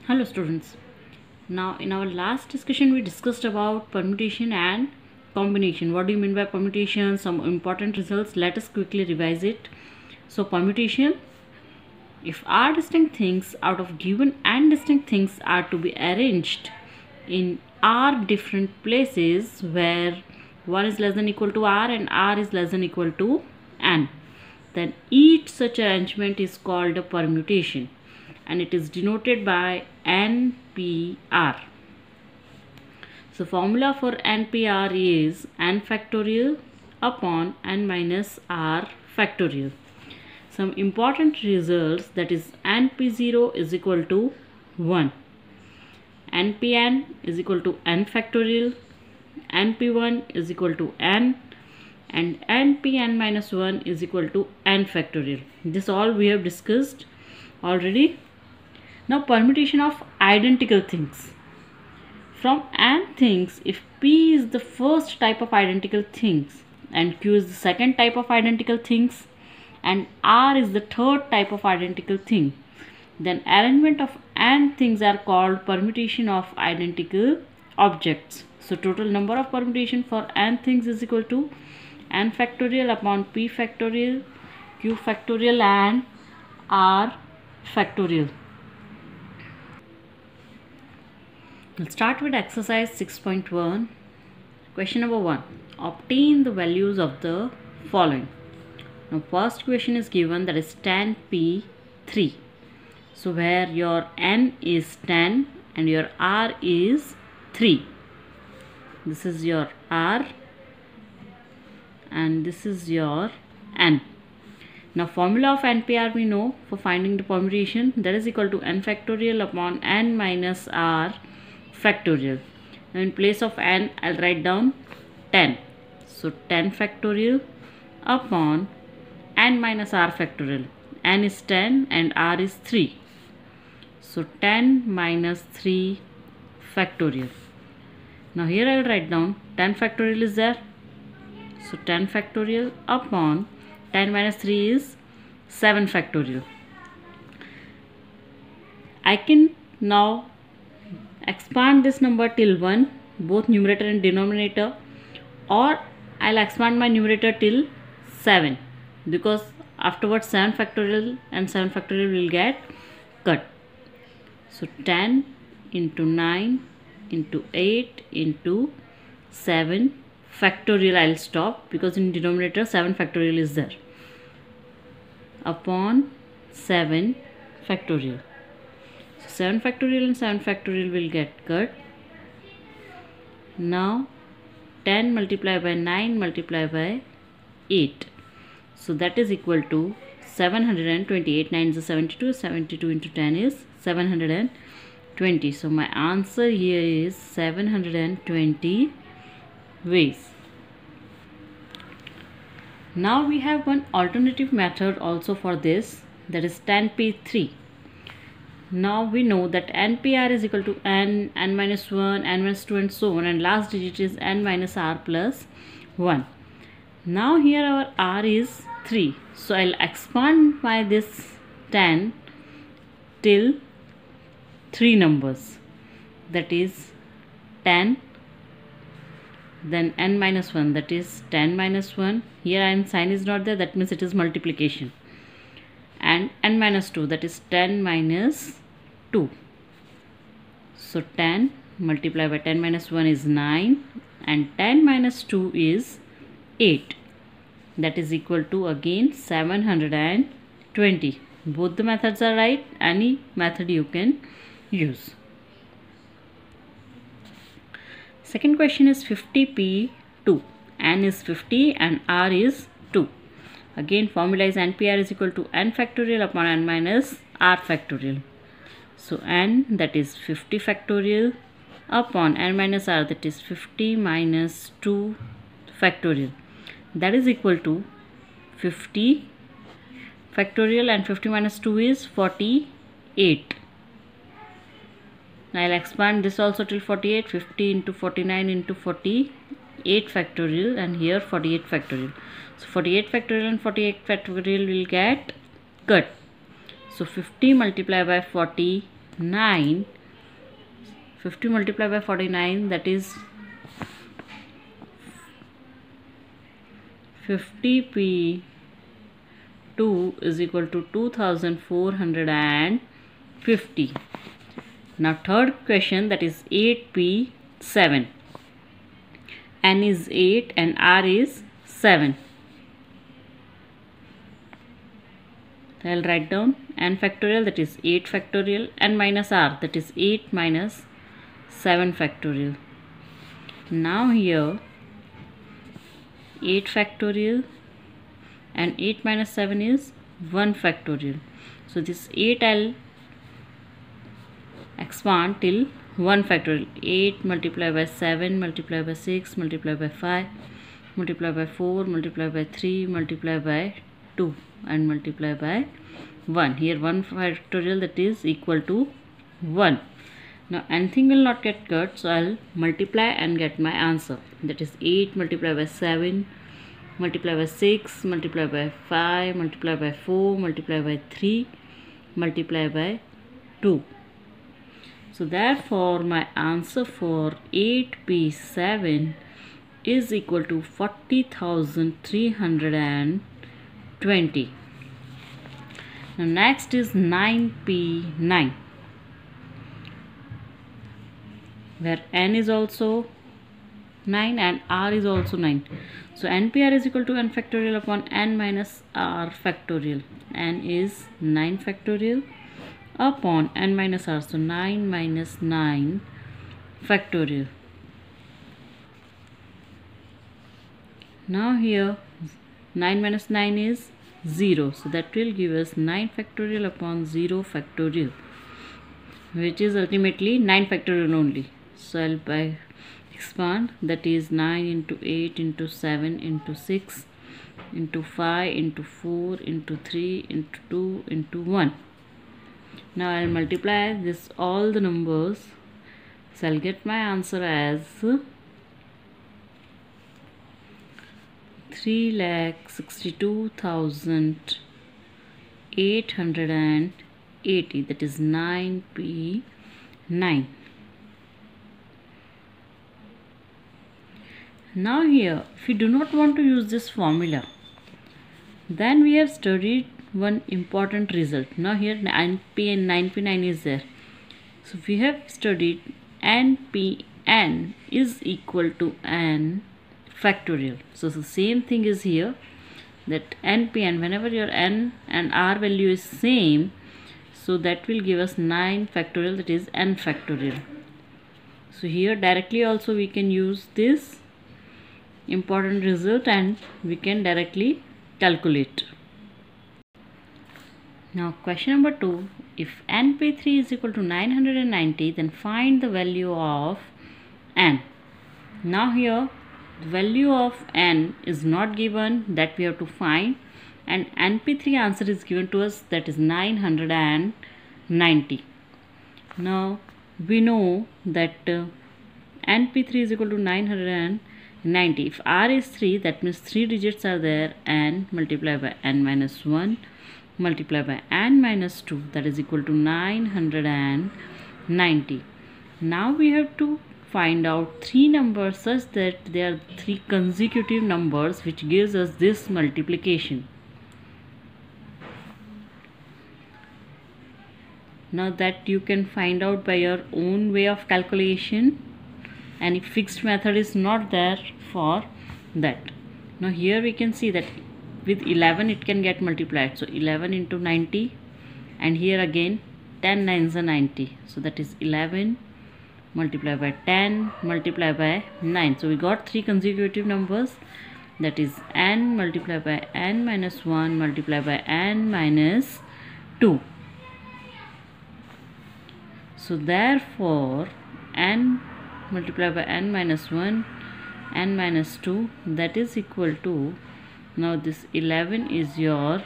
Hello students. Now in our last discussion we discussed about permutation and combination. What do you mean by permutation? Some important results. Let us quickly revise it. So permutation, if r distinct things out of given n distinct things are to be arranged in r different places where 1 is less than equal to r and r is less than equal to n, then each such arrangement is called a permutation and it is denoted by NPR. So formula for NPR is n factorial upon n minus r factorial. Some important results, that is NP0 is equal to 1, NPN is equal to n factorial, NP1 is equal to n, and NPN minus 1 is equal to n factorial. This all we have discussed already. Now permutation of identical things. From n things, if P is the first type of identical things and Q is the second type of identical things and R is the third type of identical thing, then arrangement of n things are called permutation of identical objects. So total number of permutation for n things is equal to n factorial upon P factorial, Q factorial and R factorial. We'll start with exercise 6.1. Question number 1. Obtain the values of the following. Now first question is given, that is tan P3. So where your n is 10 and your r is 3. This is your r and this is your n. Now formula of NPR we know for finding the permutation, that is equal to n factorial upon n minus r factorial. Now in place of n I'll write down 10. So 10 factorial upon n minus r factorial. N is 10 and r is 3. So 10 minus 3 factorial. Now here I'll write down 10 factorial is there. So 10 factorial upon 10 minus 3 is 7 factorial. I can now expand this number till 1, both numerator and denominator, or I'll expand my numerator till 7, because afterwards 7 factorial and 7 factorial will get cut. So 10 into 9 into 8 into 7 factorial I'll stop, because in denominator 7 factorial is there, upon 7 factorial. 7 factorial and 7 factorial will get cut. Now 10 multiplied by 9 multiplied by 8. So that is equal to 728. 9 is 72. 72 into 10 is 720. So my answer here is 720 ways. Now we have one alternative method also for this, that is tan P3. Now we know that NPR is equal to n, n minus 1, n minus 2 and so on, and last digit is n minus r plus 1. Now here our r is 3. So I'll expand by this 10 till 3 numbers, that is 10, then n minus 1, that is 10 minus 1. Here n sign is not there, that means it is multiplication. And n minus 2, that is 10 minus 2. So 10 multiplied by 10 minus 1 is 9 and 10 minus 2 is 8. That is equal to again 720. Both the methods are right. Any method you can use. Second question is 50p2. N is 50 and r is 2. Again formula is NPR is equal to n factorial upon n minus r factorial. So n, that is 50 factorial, upon n minus r, that is 50 minus 2 factorial. That is equal to 50 factorial, and 50 minus 2 is 48. Now I'll expand this also till 48. 50 into 49 into 48 factorial, and here 48 factorial. So 48 factorial and 48 factorial will get cut. So 50 multiplied by 49 50 multiplied by 49, that is 50p2 is equal to 2450. Now third question, that is 8p7. N is 8 and R is 7. So I'll write down n factorial, that is 8 factorial, n minus r, that is 8 minus 7 factorial. Now here 8 factorial and 8 minus 7 is 1 factorial. So this 8 I'll expand till 1 factorial. 8 multiplied by 7 multiplied by 6 multiplied by 5 multiplied by 4 multiplied by 3 multiplied by 2 and multiplied by 1. Here 1 factorial, that is equal to 1. Now anything will not get cut, so I'll multiply and get my answer. That is 8 multiplied by 7 multiplied by 6 multiplied by 5 multiplied by 4 multiplied by 3 multiplied by 2. So therefore my answer for 8p7 is equal to 40,320. Now next is 9p9, where n is also 9 and r is also 9. So npr is equal to n factorial upon n minus r factorial. N is 9 factorial upon n minus r, so 9 minus 9 factorial. Now here 9 minus 9 is 0, so that will give us 9 factorial upon 0 factorial, which is ultimately 9 factorial only. So I'll expand, that is 9 into 8 into 7 into 6 into 5 into 4 into 3 into 2 into 1. Now I'll multiply this all the numbers, so I'll get my answer as 3,62,880, that is 9p9. Now here, if we do not want to use this formula, then we have studied one important result. Now here 9p and 9p9 is there. So we have studied npn is equal to n factorial. So the same thing is here, that npn, whenever your n and r value is same, so that will give us 9 factorial, that is n factorial. So here directly also we can use this important result and we can directly calculate. Now question number 2, if np3 is equal to 990, then find the value of n. Now here the value of n is not given, that we have to find, and np3 answer is given to us, that is 990. Now we know that np3 is equal to 990. If r is 3, that means 3 digits are there, n multiplied by n minus 1 multiplied by n minus 2, that is equal to 990. Now we have to find out 3 numbers such that they are 3 consecutive numbers, which gives us this multiplication. Now that you can find out by your own way of calculation, and if fixed method is not there for that. Now here we can see that with 11 it can get multiplied, so 11 into 90, and here again 10 9s are 90, so that is 11 multiplied by 10 multiplied by 9. So we got 3 consecutive numbers, that is n multiplied by n minus 1 multiplied by n minus 2. So therefore n multiplied by n minus 1 n minus 2, that is equal to, now this 11 is your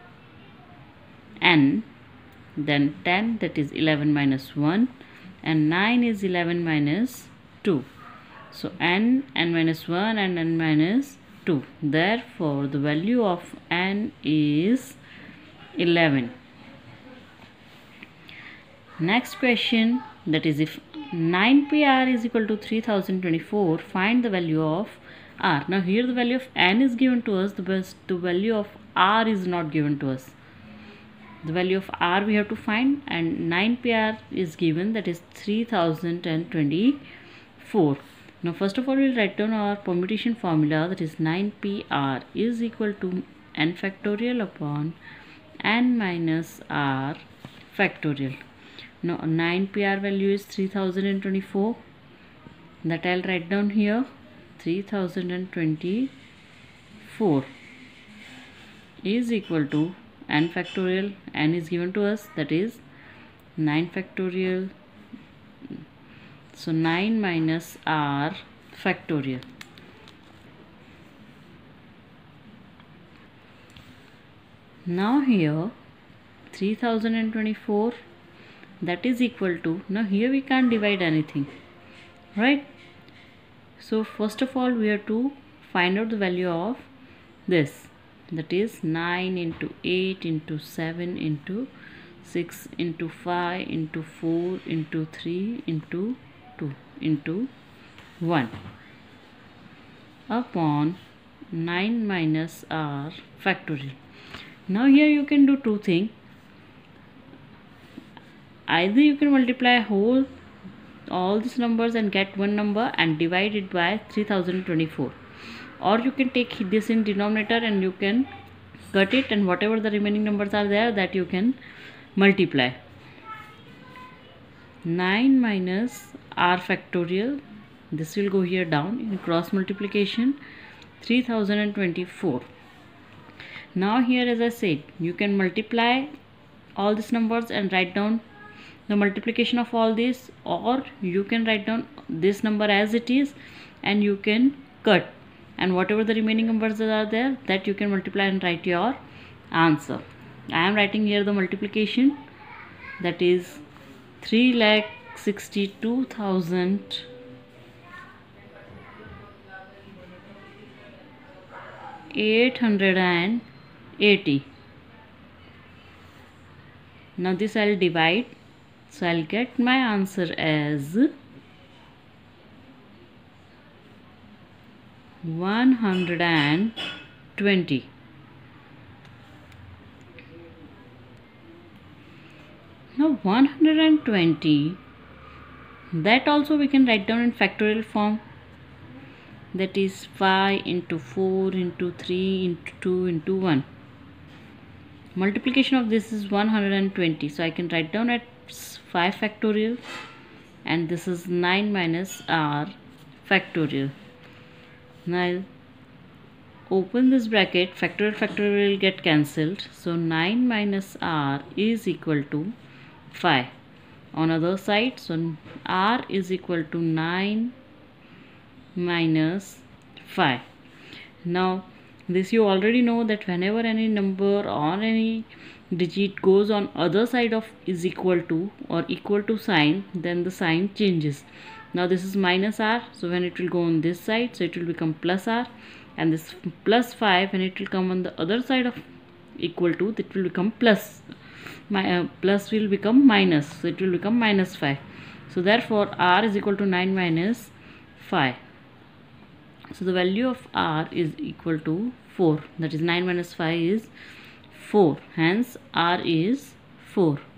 n, then 10, that is 11 minus 1, and 9 is 11 minus 2. So n minus 1 and n minus 2. Therefore the value of n is 11. Next question, that is if 9pr is equal to 3024. Find the value of r. Now here the value of n is given to us, the value of r is not given to us. The value of r we have to find, and 9pr is given, that is 3024. Now first of all we'll write down our permutation formula, that is 9pr is equal to n factorial upon n minus r factorial. Now 9pr value is 3024, that I'll write down here. 3024 is equal to n factorial, n is given to us, that is 9 factorial, so 9 minus r factorial. Now here 3024, that is equal to, now here we can't divide anything, right? So first of all we have to find out the value of this, that is 9 into 8 into 7 into 6 into 5 into 4 into 3 into 2 into 1 upon 9 minus r factorial. Now here you can do two things. Either you can multiply all these numbers and get one number and divide it by 3024, or you can take this in denominator and you can cut it, and whatever the remaining numbers are there, that you can multiply. 9 minus r factorial, this will go here down in cross multiplication, 3024. Now here, as I said, you can multiply all these numbers and write down the multiplication of all this, or you can write down this number as it is and you can cut, and whatever the remaining numbers are there, that you can multiply and write your answer. I am writing here the multiplication, that is 3,62,880. Now this I will divide, so I'll get my answer as 120. Now 120, that also we can write down in factorial form, that is 5 into 4 into 3 into 2 into 1. Multiplication of this is 120, so I can write down at 5 factorial, and this is 9 minus r factorial. Now open this bracket, factorial will get cancelled, so 9 minus r is equal to 5 on other side, so r is equal to 9 minus 5. Now this you already know, that whenever any number or any digit goes on other side of is equal to or equal to sign, then the sign changes. Now this is minus r, so when it will go on this side, so it will become plus r, and this plus 5 when it will come on the other side of equal to, it will become plus. Plus will become minus, so it will become minus 5. So therefore r is equal to 9 minus 5. So the value of r is equal to 4, that is 9 minus 5 is 4, hence r is 4.